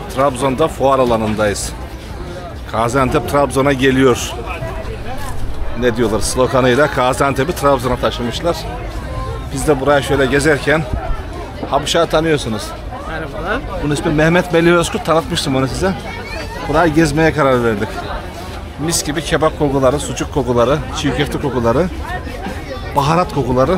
Trabzon'da fuar alanındayız. Gaziantep Trabzon'a geliyor. Ne diyorlar sloganıyla Gaziantep'i Trabzon'a taşımışlar. Biz de buraya şöyle gezerken Habşa tanıyorsunuz. Merhabalar. Bunun ismi Mehmet Melih Özkurt, tanıtmıştım onu size. Burayı gezmeye karar verdik. Mis gibi kebap kokuları, sucuk kokuları, çiğ köfte kokuları, baharat kokuları.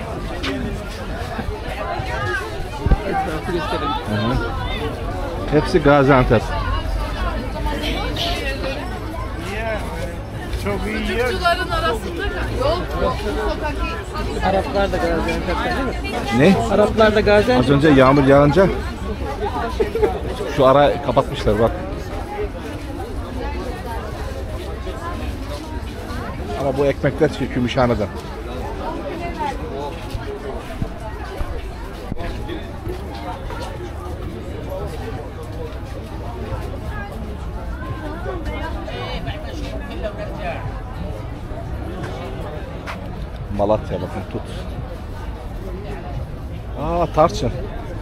Etrafı gösterelim. Hepsi Gaziantep. Çocukların arasında yok. Araplar da Gaziantep'te değil mi? Ne? Araplar da Gaziantep. Az önce yağmur yağınca şu ara kapatmışlar bak. Ama bu ekmekler Gümüşhane'den. Malatya bakın tut. Tarçın.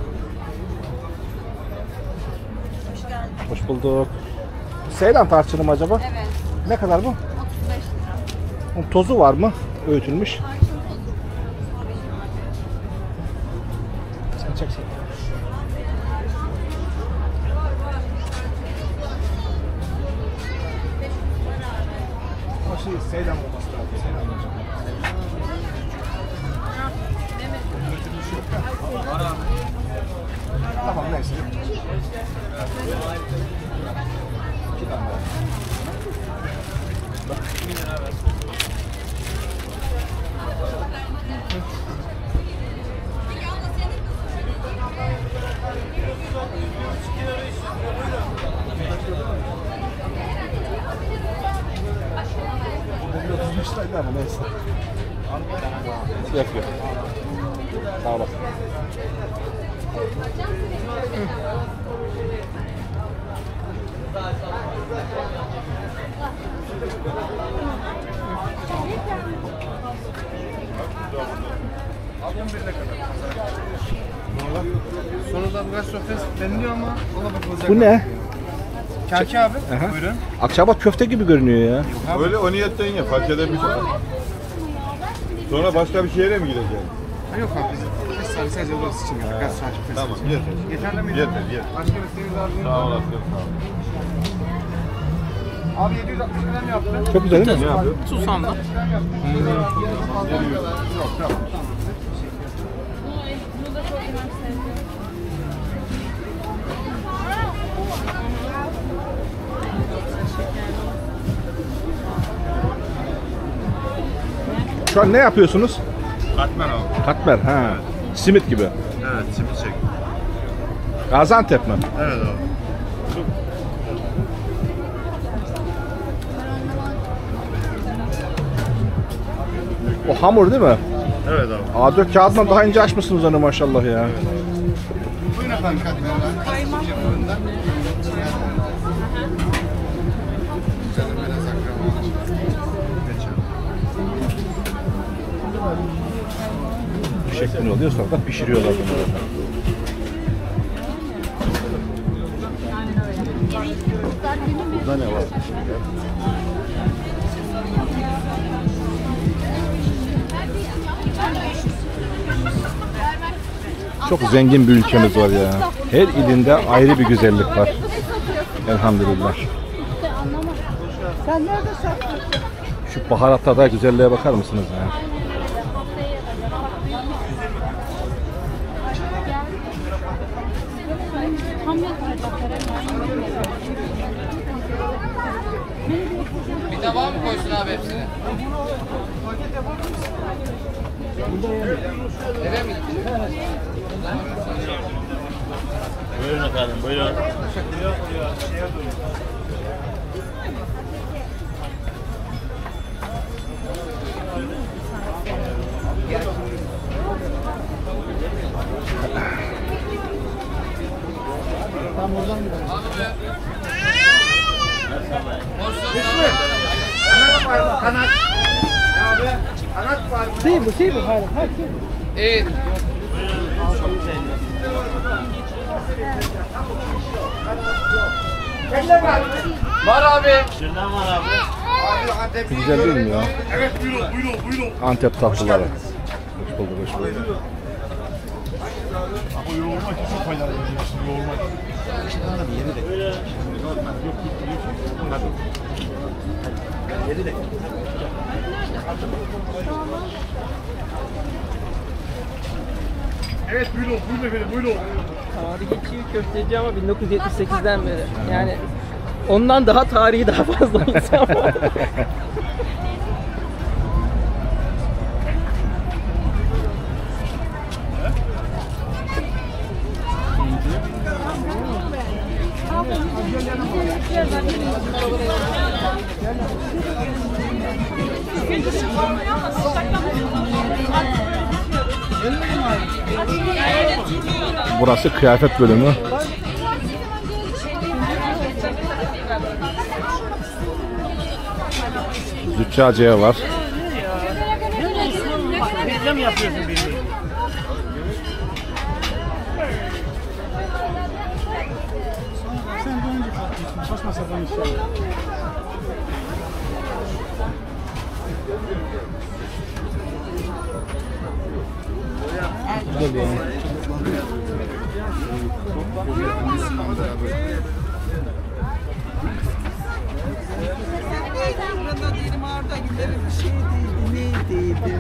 Hoş bulduk. Seylan tarçını mı acaba? Evet. Ne kadar bu? 35 lira. Bunun tozu var mı? Öğütülmüş. Sen çeksin. Ama Seylan olması lazım. Seylan olacak. Tamam neyse. İki tane. Ama neyse. Yapıyor. Sağ olasın. Sonradan biraz sofrası deniliyor ama ona bakılacak. Bu ne? Kaki abi. Aha. Buyurun. Akçabat köfte gibi görünüyor ya. Öyle o niyetten ye, fark edebilir. Sonra başka bir şehre mi gideceksin? Ha, yok abi biz sadece burası için geldik. Gaz sadece Tamam, yeter. Yeterli mi? Yeter. Başka bir isteğiniz var mı? Sağ olasın. Abi 760 gram yaptı. Çok güzel değil mi? Ne yapıyor? Susamlı. Yok tamam. Şu an ne yapıyorsunuz? Katmer abi. Katmer, ha. Simit gibi. Evet, simit çek. Gaziantep mi? Evet abi. O hamur değil mi? Evet abi. A4 kağıdından daha ince açmışsınız onu maşallah ya. Buyurun efendim katmerler. Bu şeklinde oluyor sonra da pişiriyorlar bunları. Burada ne var? Çok zengin bir ülkemiz var ya. Her ilinde ayrı bir güzellik var. Elhamdülillah. Sen nerede saklıyorsun? Şu baharatlarda güzelliğe bakar mısınız ya? Bir tabağa mı koysun abi hepsini? Eve mi gidiyor? Buyurun efendim, buyurun. Kanat. Abi kanat var. Şey bu. Hayır. Evet. Kanat. Var abi. Şuradan var abi. Güzel değil mi ya? Evet buyurun. Antep tatlıları. Hoş bulduk, hoş bulduk. O yoğurmak çok faydalı. Yoğurmak. Evet buyurun efendim buyurun. Tarihi çiğ köfteci ama 1978'den beri. Yani ondan daha tarihi daha fazla insan var. Burası kıyafet bölümü. Züccaciye var. Reklam yapıyorsun benim. Burada değilim orada gidelim bir şey değildi neydi?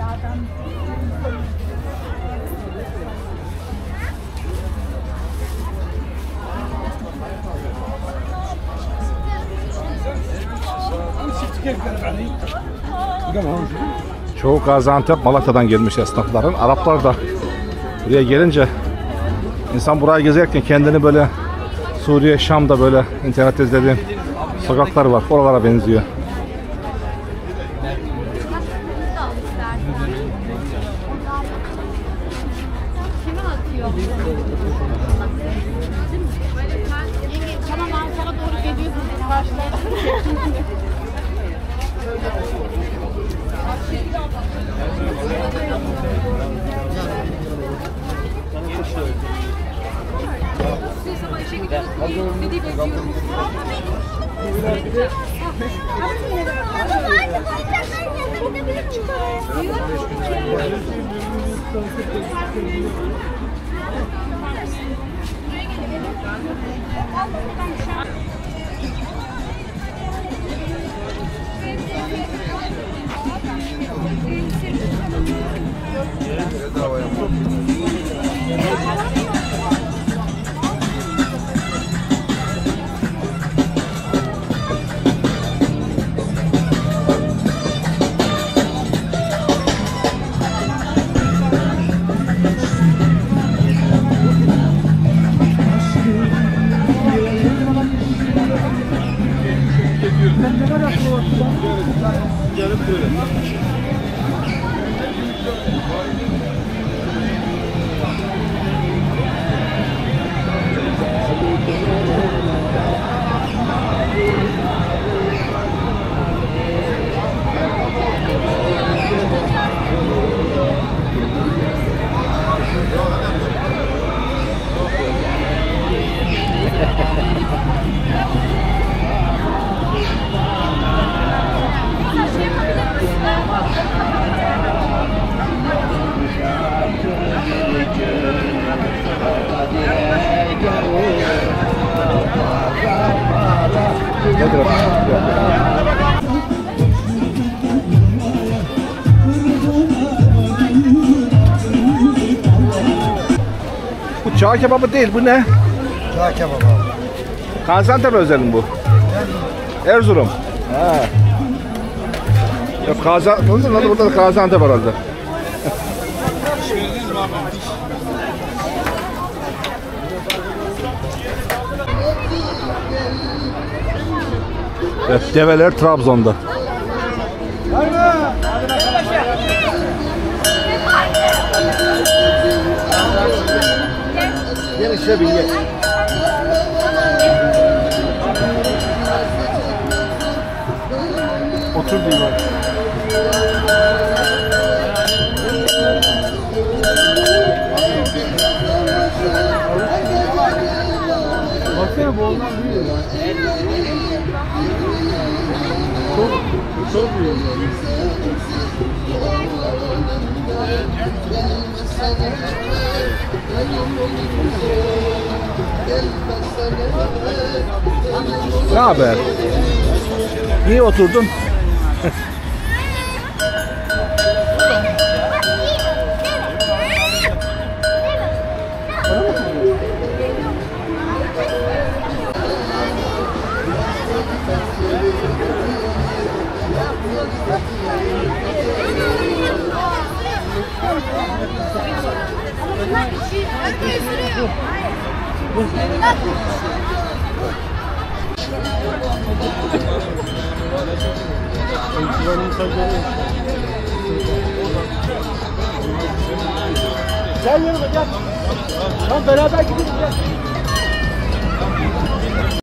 Çoğu Gaziantep, Malatya'dan gelmiş esnafların. Araplar da buraya gelince insan burayı gezerken kendini böyle Suriye, Şam'da böyle internette izlediğim sokaklar var. Oralara benziyor. Kime atıyor? Tamam Ankara'ya doğru geliyorsunuz başlayalım. Bu çağ kebabı değil, bu ne? Çağ kebabı. Gaziantep özel mi bu? Erzurum. Ha. Yok Gaziantep, burada da Gaziantep herhalde. Evet, develer Trabzon'da. Gel işte bir gel. Otur diyor. Baksana bu ondan büyüyor. Çok iyi. Ne haber? Niye oturdun? Gel yanıma gel. Lan beraber gidelim gel.